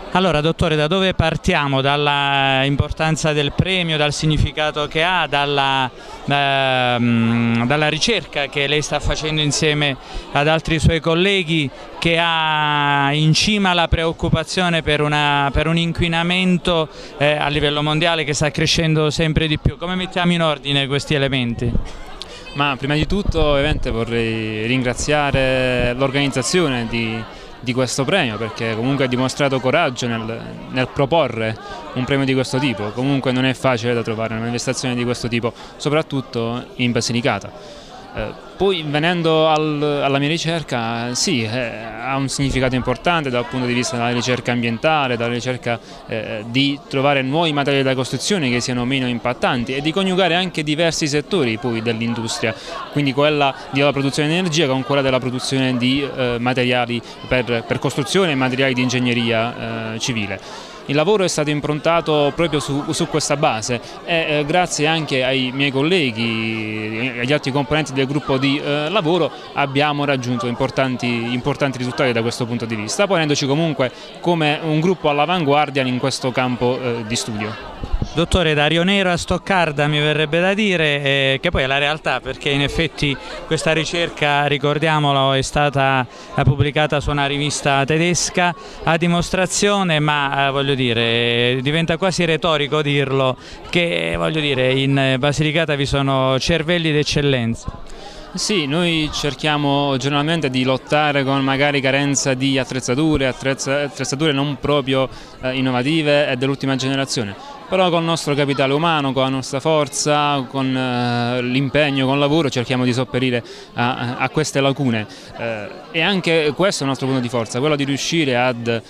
Allora, dottore, da dove partiamo? Dalla importanza del premio, dal significato che ha, dalla ricerca che lei sta facendo insieme ad altri suoi colleghi, che ha in cima la preoccupazione per un inquinamento a livello mondiale che sta crescendo sempre di più. Come mettiamo in ordine questi elementi? Ma prima di tutto ovviamente vorrei ringraziare l'organizzazione di questo premio, perché comunque ha dimostrato coraggio nel proporre un premio di questo tipo. Comunque non è facile da trovare una manifestazione di questo tipo, soprattutto in Basilicata. Poi venendo alla mia ricerca, sì, ha un significato importante dal punto di vista della ricerca ambientale, dalla ricerca di trovare nuovi materiali da costruzione che siano meno impattanti e di coniugare anche diversi settori poi dell'industria, quindi quella della produzione di energia con quella della produzione di materiali per costruzione e materiali di ingegneria civile. Il lavoro è stato improntato proprio su questa base e grazie anche ai miei colleghi e agli altri componenti del gruppo di lavoro abbiamo raggiunto importanti risultati da questo punto di vista, ponendoci comunque come un gruppo all'avanguardia in questo campo di studio. Dottore, da Rionero a Stoccarda mi verrebbe da dire che poi è la realtà, perché in effetti questa ricerca, ricordiamolo, è stata pubblicata su una rivista tedesca a dimostrazione, ma voglio dire, diventa quasi retorico dirlo, che voglio dire, in Basilicata vi sono cervelli d'eccellenza. Sì, noi cerchiamo giornalmente di lottare con magari carenza di attrezzature non proprio innovative e dell'ultima generazione, però con il nostro capitale umano, con la nostra forza, con l'impegno, con il lavoro cerchiamo di sopperire a queste lacune e anche questo è il nostro punto di forza, quello di riuscire ad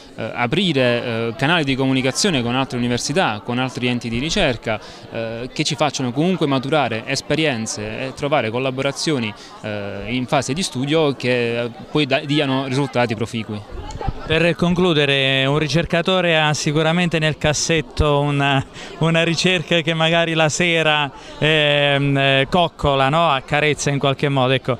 aprire canali di comunicazione con altre università, con altri enti di ricerca che ci facciano comunque maturare esperienze e trovare collaborazioni in fase di studio che poi diano risultati proficui. Per concludere, un ricercatore ha sicuramente nel cassetto una ricerca che magari la sera coccola, no? Accarezza in qualche modo, ecco.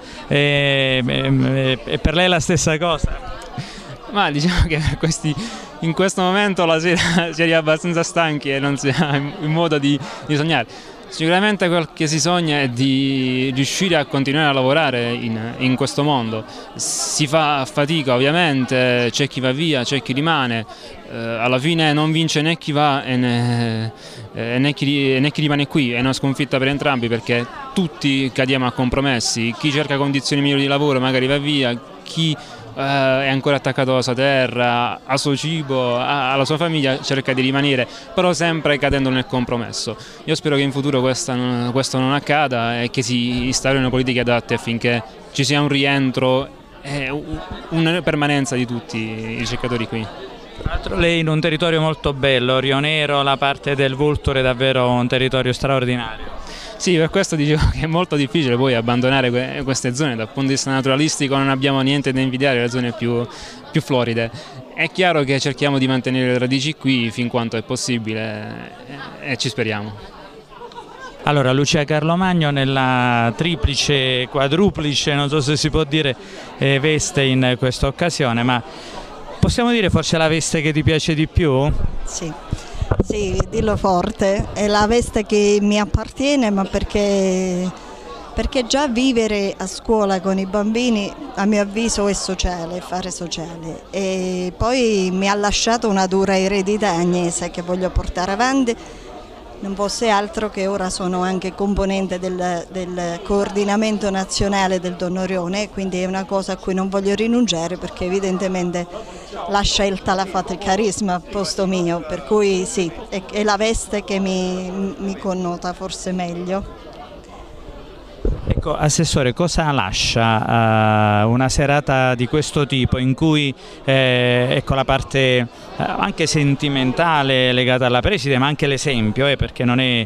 E per lei è la stessa cosa? Ma diciamo che in questo momento la sera si è abbastanza stanchi e non si ha in modo di sognare. Sicuramente quel che si sogna è di riuscire a continuare a lavorare in questo mondo. Si fa fatica ovviamente, c'è chi va via, c'è chi rimane, alla fine non vince né chi va né chi rimane qui, è una sconfitta per entrambi perché tutti cadiamo a compromessi, chi cerca condizioni migliori di lavoro magari va via, chi è ancora attaccato alla sua terra, al suo cibo, alla sua famiglia, cerca di rimanere, però sempre cadendo nel compromesso. Io spero che in futuro questo non accada e che si instaurino politiche adatte affinché ci sia un rientro e una permanenza di tutti i ricercatori qui. Tra l'altro lei in un territorio molto bello, Rionero, la parte del Vulture è davvero un territorio straordinario. Sì, per questo dicevo che è molto difficile poi abbandonare queste zone, dal punto di vista naturalistico non abbiamo niente da invidiare le zone più floride. È chiaro che cerchiamo di mantenere le radici qui fin quanto è possibile e ci speriamo. Allora, Lucia Carlomagno nella triplice, quadruplice, non so se si può dire, veste in questa occasione, ma possiamo dire forse la veste che ti piace di più? Sì. Sì, dillo forte, è la veste che mi appartiene, ma perché già vivere a scuola con i bambini a mio avviso è sociale, fare sociale, e poi mi ha lasciato una dura eredità agnese che voglio portare avanti. Non fosse altro che ora sono anche componente del coordinamento nazionale del Donnorione, quindi è una cosa a cui non voglio rinunciare perché evidentemente la scelta l'ha fatta il carisma al posto mio, per cui sì, è la veste che mi connota forse meglio. Ecco, Assessore, cosa lascia una serata di questo tipo in cui ecco, la parte anche sentimentale legata alla preside, ma anche l'esempio, perché non è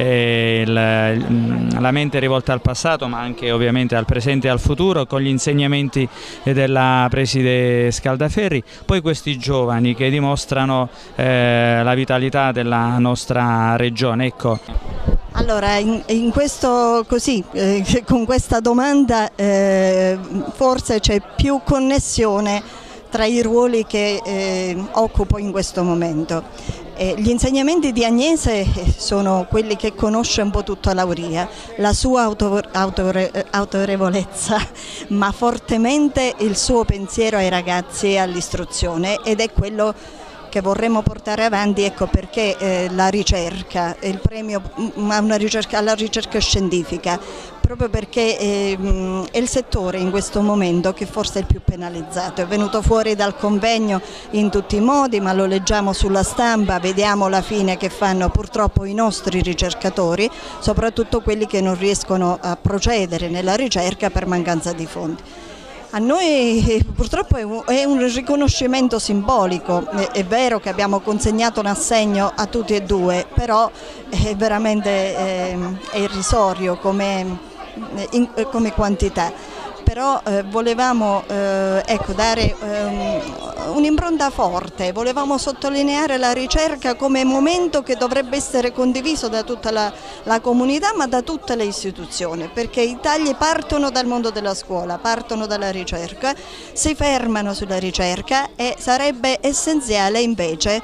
la mente rivolta al passato, ma anche ovviamente al presente e al futuro, con gli insegnamenti della preside Scaldaferri, poi questi giovani che dimostrano la vitalità della nostra regione. Ecco. Allora, in questo così, con questa domanda forse c'è più connessione tra i ruoli che occupo in questo momento. Gli insegnamenti di Agnese sono quelli che conosce un po' tutta Lauria, la sua autorevolezza, ma fortemente il suo pensiero ai ragazzi e all'istruzione, ed è quello che vorremmo portare avanti. Ecco perché la ricerca, il premio alla ricerca scientifica, proprio perché è il settore in questo momento che forse è il più penalizzato. È venuto fuori dal convegno in tutti i modi, ma lo leggiamo sulla stampa, vediamo la fine che fanno purtroppo i nostri ricercatori, soprattutto quelli che non riescono a procedere nella ricerca per mancanza di fondi. A noi purtroppo è un riconoscimento simbolico, è vero che abbiamo consegnato un assegno a tutti e due, però è veramente è irrisorio come quantità. Però volevamo dare un'impronta forte, volevamo sottolineare la ricerca come momento che dovrebbe essere condiviso da tutta la comunità, ma da tutte le istituzioni, perché i tagli partono dal mondo della scuola, partono dalla ricerca, si fermano sulla ricerca, e sarebbe essenziale invece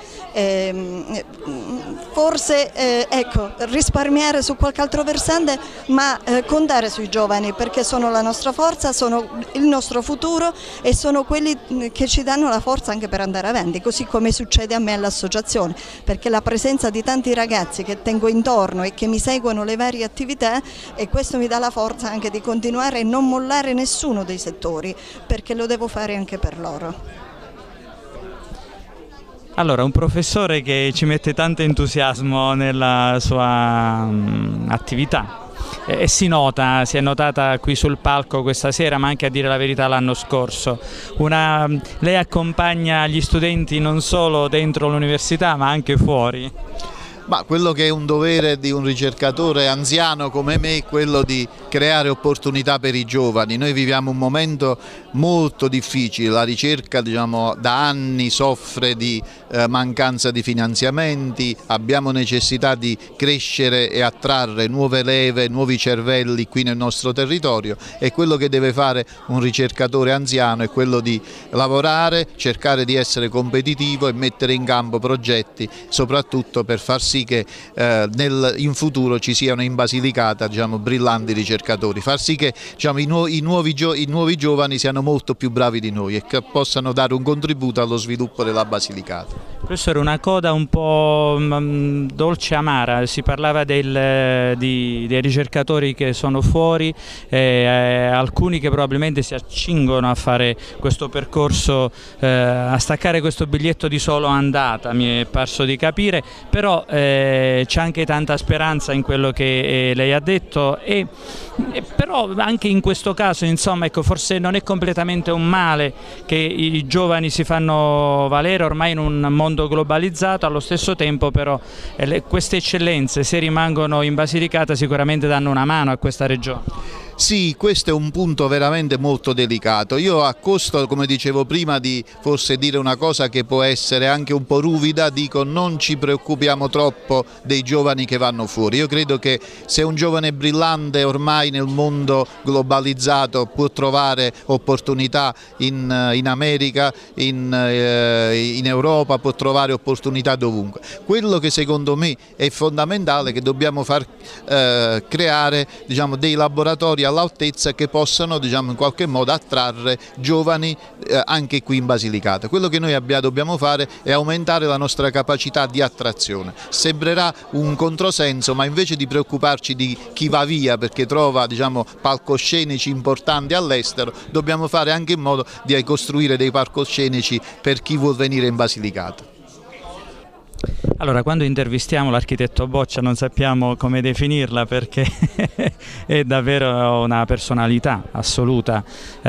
forse risparmiare su qualche altro versante, ma contare sui giovani, perché sono la nostra forza, sono il nostro futuro e sono quelli che ci danno la forza anche per andare avanti, così come succede a me all'associazione, perché la presenza di tanti ragazzi che tengo intorno e che mi seguono le varie attività, e questo mi dà la forza anche di continuare e non mollare nessuno dei settori, perché lo devo fare anche per loro. Allora, un professore che ci mette tanto entusiasmo nella sua attività, e si è notata qui sul palco questa sera, ma anche, a dire la verità, l'anno scorso. Lei accompagna gli studenti non solo dentro l'università ma anche fuori. Ma quello che è un dovere di un ricercatore anziano come me è quello di creare opportunità per i giovani. Noi viviamo un momento molto difficile, la ricerca da anni soffre di mancanza di finanziamenti, abbiamo necessità di crescere e attrarre nuove leve, nuovi cervelli qui nel nostro territorio, e quello che deve fare un ricercatore anziano è quello di lavorare, cercare di essere competitivo e mettere in campo progetti, soprattutto per far sì che in futuro ci siano in Basilicata brillanti ricercatori, far sì che i nuovi giovani siano molto più bravi di noi e che possano dare un contributo allo sviluppo della Basilicata. Professore, una coda un po' dolce amara, si parlava dei ricercatori che sono fuori, alcuni che probabilmente si accingono a fare questo percorso, a staccare questo biglietto di solo andata, mi è parso di capire, però c'è anche tanta speranza in quello che lei ha detto, però anche in questo caso, insomma, ecco, forse non è completamente un male che i giovani si fanno valere ormai in un mondo globalizzato. Allo stesso tempo però queste eccellenze, se rimangono in Basilicata, sicuramente danno una mano a questa regione. Sì, questo è un punto veramente molto delicato. Io, a costo, come dicevo prima, di forse dire una cosa che può essere anche un po' ruvida, dico: non ci preoccupiamo troppo dei giovani che vanno fuori. Io credo che se un giovane brillante ormai nel mondo globalizzato può trovare opportunità in America, in Europa, può trovare opportunità dovunque. Quello che secondo me è fondamentale è che dobbiamo far creare dei laboratori all'altezza che possano in qualche modo attrarre giovani anche qui in Basilicata. Quello che noi dobbiamo fare è aumentare la nostra capacità di attrazione. Sembrerà un controsenso, ma invece di preoccuparci di chi va via perché trova palcoscenici importanti all'estero, dobbiamo fare anche in modo di costruire dei palcoscenici per chi vuol venire in Basilicata. Allora, quando intervistiamo l'architetto Boccia non sappiamo come definirla, perché è davvero una personalità assoluta,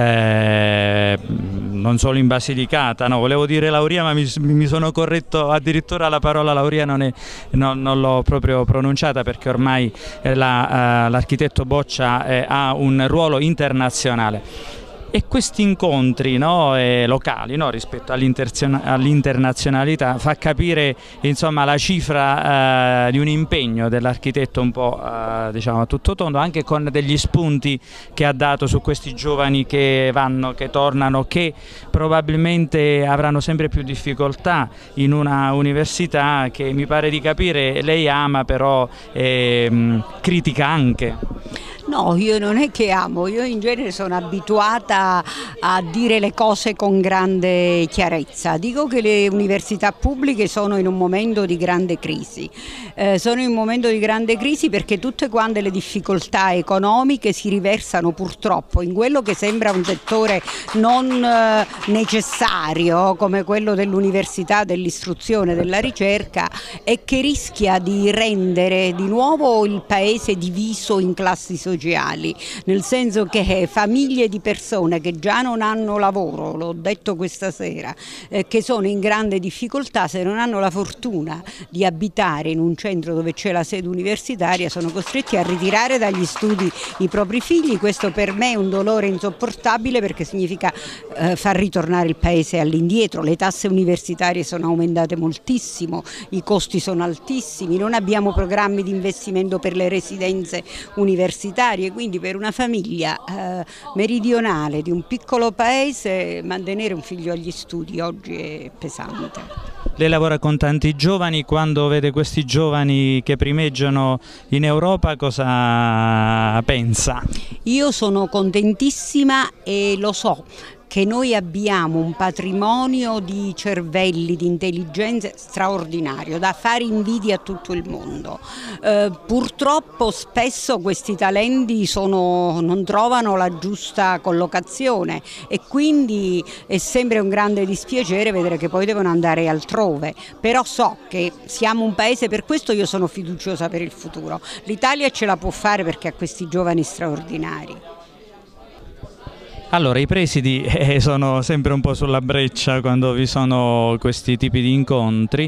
non solo in Basilicata, no, volevo dire Lauria ma mi sono corretto, addirittura la parola Lauria non l'ho proprio pronunciata, perché ormai l'architetto Boccia ha un ruolo internazionale. E questi incontri, no, locali, no, rispetto all'internazionalità fa capire, insomma, la cifra di un impegno dell'architetto un po' diciamo a tutto tondo, anche con degli spunti che ha dato su questi giovani che vanno, che tornano, che probabilmente avranno sempre più difficoltà in una università che, mi pare di capire, lei ama, però critica anche. No, io non è che amo, io in genere sono abituata a dire le cose con grande chiarezza. Dico che le università pubbliche sono in un momento di grande crisi. Sono in un momento di grande crisi perché tutte quante le difficoltà economiche si riversano purtroppo in quello che sembra un settore non necessario come quello dell'università, dell'istruzione, della ricerca, e che rischia di rendere di nuovo il paese diviso in classi sociali. Nel senso che famiglie di persone che già non hanno lavoro, l'ho detto questa sera, che sono in grande difficoltà, se non hanno la fortuna di abitare in un centro dove c'è la sede universitaria, sono costretti a ritirare dagli studi i propri figli. Questo per me è un dolore insopportabile, perché significa far ritornare il paese all'indietro. Le tasse universitarie sono aumentate moltissimo, i costi sono altissimi, non abbiamo programmi di investimento per le residenze universitarie. Quindi per una famiglia meridionale di un piccolo paese mantenere un figlio agli studi oggi è pesante. Lei lavora con tanti giovani, quando vede questi giovani che primeggiano in Europa cosa pensa? Io sono contentissima e lo so che noi abbiamo un patrimonio di cervelli, di intelligenze straordinario, da fare invidia a tutto il mondo. Purtroppo spesso questi talenti non trovano la giusta collocazione, e quindi è sempre un grande dispiacere vedere che poi devono andare altrove. Però so che siamo un paese, per questo io sono fiduciosa per il futuro. L'Italia ce la può fare perché ha questi giovani straordinari. Allora, i presidi sono sempre un po' sulla breccia quando vi sono questi tipi di incontri,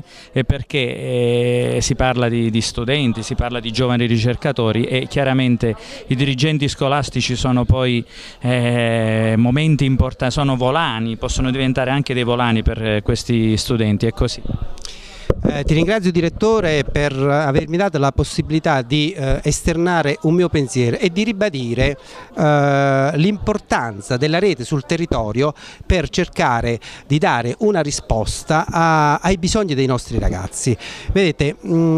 perché si parla di studenti, si parla di giovani ricercatori, e chiaramente i dirigenti scolastici sono poi momenti importanti, sono volani, possono diventare anche dei volani per questi studenti, è così. Ti ringrazio direttore per avermi dato la possibilità di esternare un mio pensiero e di ribadire l'importanza della rete sul territorio per cercare di dare una risposta ai bisogni dei nostri ragazzi. Vedete,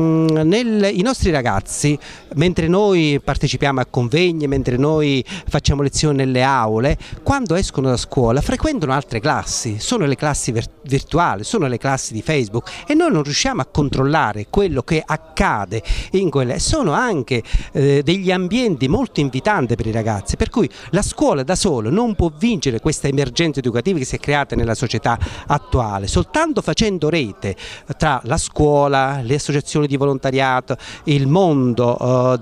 i nostri ragazzi, mentre noi partecipiamo a convegni, mentre noi facciamo lezioni nelle aule, quando escono da scuola frequentano altre classi, sono le classi virtuali, sono le classi di Facebook, e noi non riusciamo a controllare quello che accade in quelle. Sono anche degli ambienti molto invitanti per i ragazzi, per cui la scuola da solo non può vincere questa emergenza educativa che si è creata nella società attuale. Soltanto facendo rete tra la scuola, le associazioni di volontariato, il mondo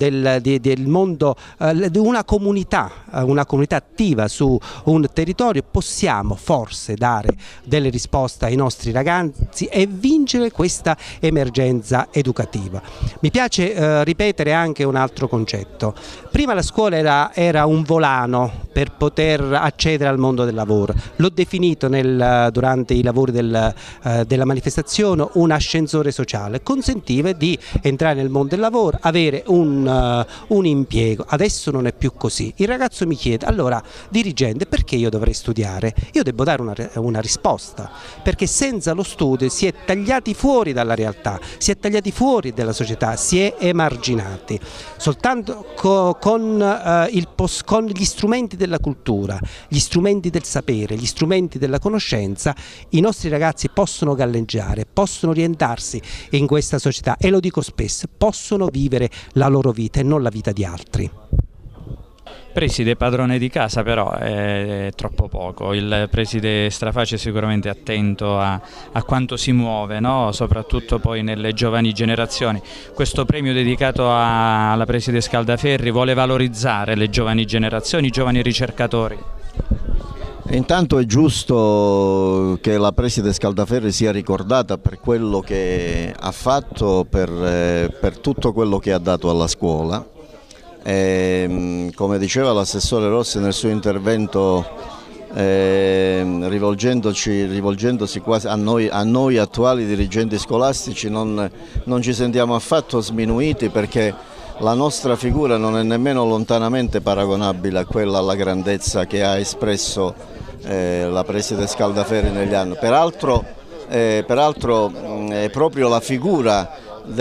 di una comunità attiva su un territorio, possiamo forse dare delle risposte ai nostri ragazzi e vincere questa emergenza educativa. Mi piace ripetere anche un altro concetto. Prima la scuola era un volano per poter accedere al mondo del lavoro. L'ho definito durante i lavori della manifestazione un ascensore sociale, consentiva di entrare nel mondo del lavoro, avere un impiego. Adesso non è più così. Il ragazzo mi chiede: allora dirigente, perché io dovrei studiare? Io devo dare una risposta, perché senza lo studio si è tagliati fuori dalla realtà, si è tagliati fuori dalla società, si è emarginati. Soltanto con gli strumenti della cultura, gli strumenti del sapere, gli strumenti della conoscenza, i nostri ragazzi possono galleggiare, possono orientarsi in questa società, e lo dico spesso, possono vivere la loro vita e non la vita di altri. Preside padrone di casa, però è troppo poco. Il preside Straface è sicuramente attento a quanto si muove, no? Soprattutto poi nelle giovani generazioni. Questo premio dedicato alla preside Scaldaferri vuole valorizzare le giovani generazioni, i giovani ricercatori. Intanto è giusto che la preside Scaldaferri sia ricordata per quello che ha fatto, per tutto quello che ha dato alla scuola. Come diceva l'assessore Rossi nel suo intervento rivolgendosi quasi a noi attuali dirigenti scolastici, non ci sentiamo affatto sminuiti, perché la nostra figura non è nemmeno lontanamente paragonabile a quella, alla grandezza che ha espresso la preside Scaldaferri negli anni. Peraltro è proprio la figura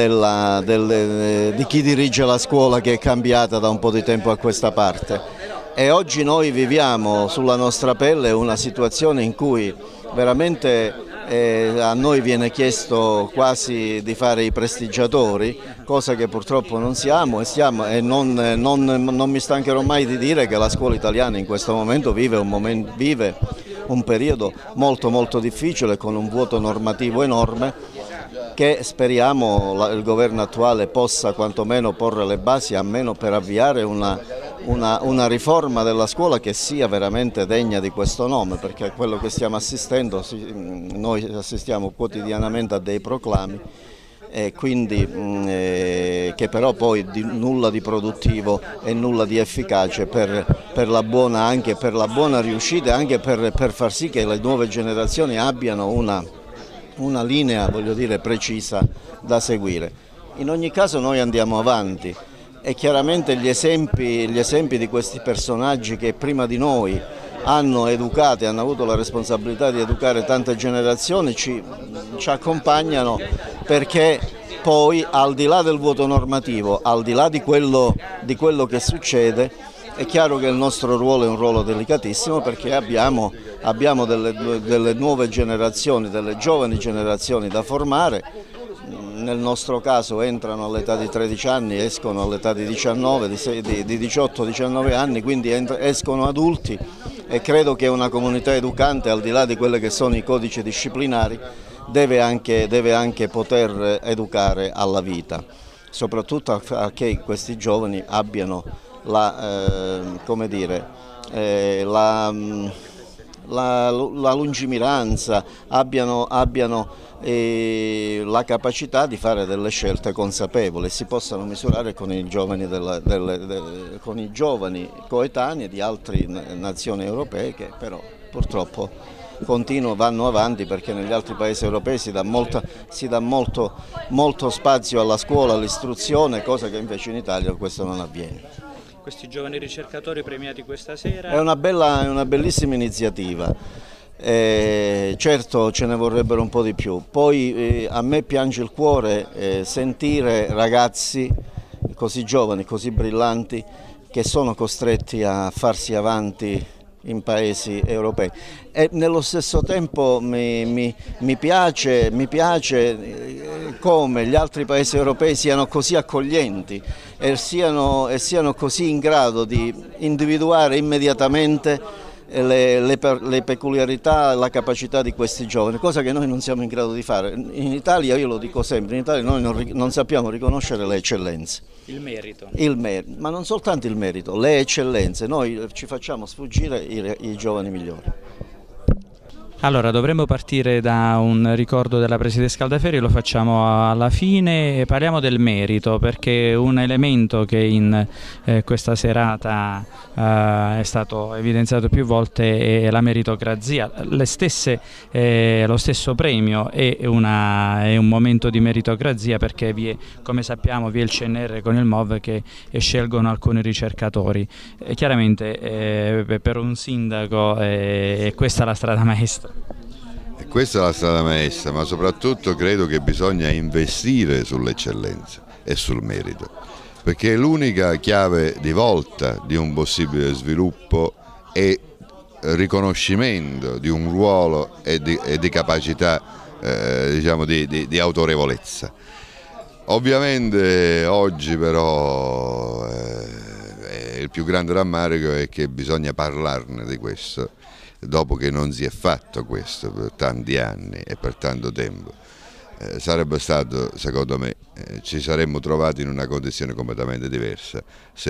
di chi dirige la scuola che è cambiata da un po' di tempo a questa parte. E oggi noi viviamo sulla nostra pelle una situazione in cui veramente a noi viene chiesto quasi di fare i prestigiatori, cosa che purtroppo non siamo, e non mi stancherò mai di dire che la scuola italiana in questo momento vive un periodo molto difficile, con un vuoto normativo enorme, che speriamo il governo attuale possa quantomeno porre le basi, almeno per avviare una riforma della scuola che sia veramente degna di questo nome, perché quello che stiamo assistendo, noi assistiamo quotidianamente a dei proclami, e quindi che però poi nulla di produttivo e nulla di efficace per la buona riuscita, anche per far sì che le nuove generazioni abbiano una linea, voglio dire, precisa da seguire. In ogni caso noi andiamo avanti, e chiaramente gli esempi di questi personaggi che prima di noi hanno educato e hanno avuto la responsabilità di educare tante generazioni ci accompagnano, perché poi, al di là del vuoto normativo, al di là di quello che succede, è chiaro che il nostro ruolo è un ruolo delicatissimo, perché abbiamo delle nuove generazioni, delle giovani generazioni da formare. Nel nostro caso entrano all'età di 13 anni, escono all'età di 19, di 18-19 anni, quindi escono adulti, e credo che una comunità educante, al di là di quelli che sono i codici disciplinari, deve anche poter educare alla vita, soprattutto affinché questi giovani abbiano la lungimiranza, abbiano la capacità di fare delle scelte consapevoli, si possano misurare con i giovani, con i giovani coetanei di altre nazioni europee, che però purtroppo vanno avanti, perché negli altri paesi europei si dà molto spazio alla scuola, all'istruzione, cosa che invece in Italia questo non avviene. Questi giovani ricercatori premiati questa sera? È una bellissima iniziativa, certo ce ne vorrebbero un po' di più. Poi a me piange il cuore sentire ragazzi così giovani, così brillanti, che sono costretti a farsi avanti in paesi europei, e nello stesso tempo mi piace come gli altri paesi europei siano così accoglienti e siano così in grado di individuare immediatamente le peculiarità e la capacità di questi giovani, cosa che noi non siamo in grado di fare. In Italia, io lo dico sempre, in Italia noi non sappiamo riconoscere le eccellenze. Il merito. Ma non soltanto il merito, le eccellenze, noi ci facciamo sfuggire i giovani migliori. Allora, dovremmo partire da un ricordo della preside Scaldaferri, lo facciamo alla fine, e parliamo del merito, perché un elemento che in questa serata è stato evidenziato più volte è la meritocrazia. Lo stesso premio è un momento di meritocrazia, perché come sappiamo vi è il CNR con il MOV che scelgono alcuni ricercatori. Chiaramente per un sindaco è questa la strada maestra. E questa è la strada maestra, ma soprattutto credo che bisogna investire sull'eccellenza e sul merito, perché è l'unica chiave di volta di un possibile sviluppo e riconoscimento di un ruolo e di capacità diciamo di autorevolezza. Ovviamente oggi però il più grande rammarico è che bisogna parlarne di questo, dopo che non si è fatto questo per tanti anni e per tanto tempo. Sarebbe stato, secondo me, ci saremmo trovati in una condizione completamente diversa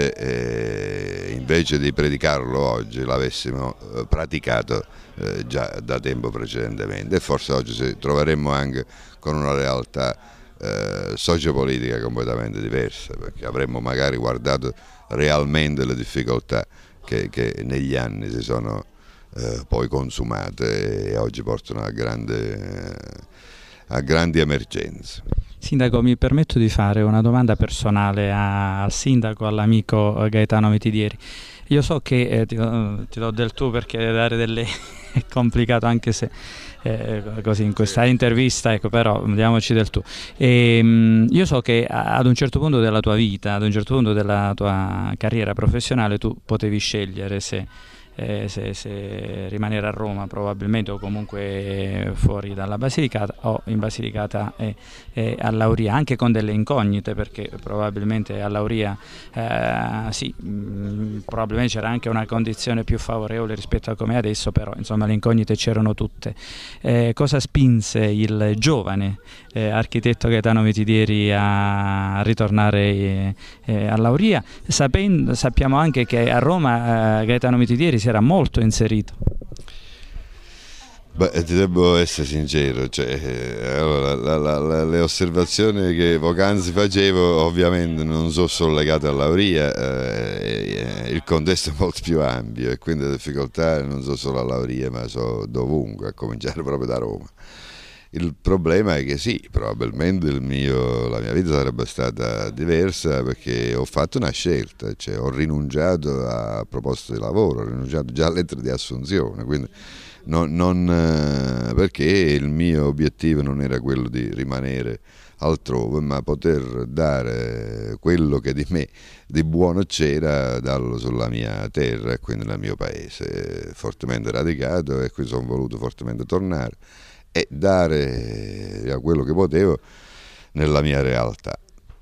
se invece di predicarlo oggi l'avessimo praticato già da tempo precedentemente, e forse oggi ci troveremmo anche con una realtà sociopolitica completamente diversa, perché avremmo magari guardato realmente le difficoltà che negli anni si sono poi consumate e oggi portano a grandi emergenze. Sindaco, mi permetto di fare una domanda personale al sindaco, all'amico Gaetano Mitidieri. Io so che ti do del tu perché dare delle è complicato, anche se così in questa intervista, ecco, però diamoci del tu. Io so che ad un certo punto della tua vita, ad un certo punto della tua carriera professionale, tu potevi scegliere se rimanere a Roma probabilmente, o comunque fuori dalla Basilicata, o in Basilicata e a Lauria, anche con delle incognite, perché probabilmente a Lauria sì, probabilmente c'era anche una condizione più favorevole rispetto a come è adesso, però insomma le incognite c'erano tutte. Cosa spinse il giovane architetto Gaetano Mitidieri a ritornare a Lauria? Sappiamo anche che a Roma Gaetano Mitidieri si era molto inserito. Beh, ti devo essere sincero, cioè, allora, le osservazioni che poc'anzi facevo ovviamente non sono solo legate a Lauria, il contesto è molto più ampio e quindi le difficoltà non sono solo a Lauria ma sono dovunque, a cominciare proprio da Roma. Il problema è che sì, probabilmente la mia vita sarebbe stata diversa perché ho fatto una scelta, cioè ho rinunciato a proposte di lavoro, ho rinunciato già a lettere di assunzione, quindi perché il mio obiettivo non era quello di rimanere altrove, ma poter dare quello che di me di buono c'era, darlo sulla mia terra e quindi nel mio paese, fortemente radicato, e qui sono voluto fortemente tornare e dare quello che potevo nella mia realtà.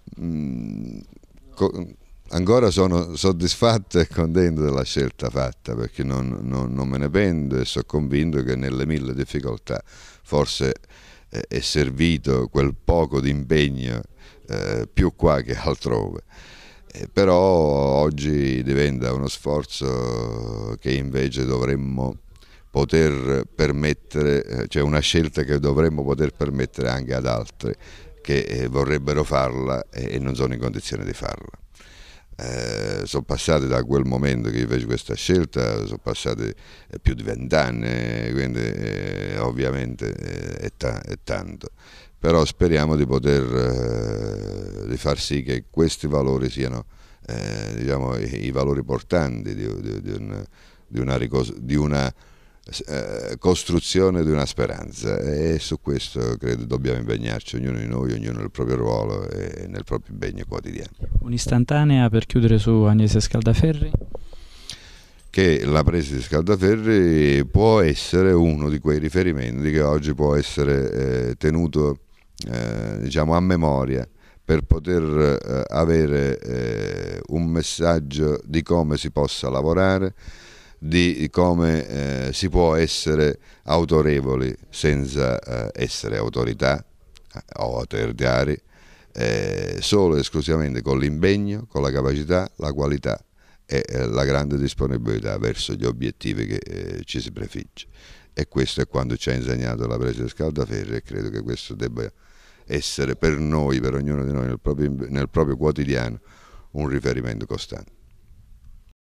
Ancora sono soddisfatto e contento della scelta fatta, perché non me ne pento e sono convinto che nelle mille difficoltà forse è servito quel poco di impegno più qua che altrove. Però oggi diventa uno sforzo che invece dovremmo poter permettere, cioè una scelta che dovremmo poter permettere anche ad altri che vorrebbero farla e non sono in condizione di farla. Sono passati da quel momento che io feci questa scelta, sono passati più di 20 anni, quindi ovviamente è tanto, però speriamo di di far sì che questi valori siano diciamo, i valori portanti di una costruzione di una speranza, e su questo credo dobbiamo impegnarci ognuno di noi, ognuno nel proprio ruolo e nel proprio impegno quotidiano. Un'istantanea per chiudere su Agnese Scaldaferri? Che la presa di Scaldaferri può essere uno di quei riferimenti che oggi può essere tenuto diciamo a memoria, per poter avere un messaggio di come si possa lavorare, di come si può essere autorevoli senza essere autorità o autoritari, solo e esclusivamente con l'impegno, con la capacità, la qualità e la grande disponibilità verso gli obiettivi che ci si prefigge. E questo è quanto ci ha insegnato la presa di Scaldaferri, e credo che questo debba essere per noi, per ognuno di noi nel proprio quotidiano, un riferimento costante.